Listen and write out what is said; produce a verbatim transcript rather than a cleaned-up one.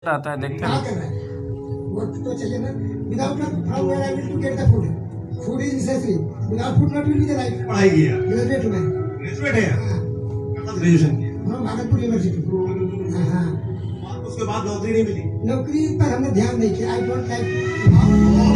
आता है, देखते क्या हैं। कर रहा है वो तो चाहिए ना। Without from where I will to get the food, food is necessary, without food not will be the life. पढ़ाई किया, ग्रेजुएट हूं मैं, ग्रेजुएट है, हाँ ग्रेजुएशन किया, फ्रॉम भागलपुर यूनिवर्सिटी। हाँ हाँ उसके बाद नौकरी नहीं मिली। नौकरी पर हमने ध्यान नहीं किया। I don't like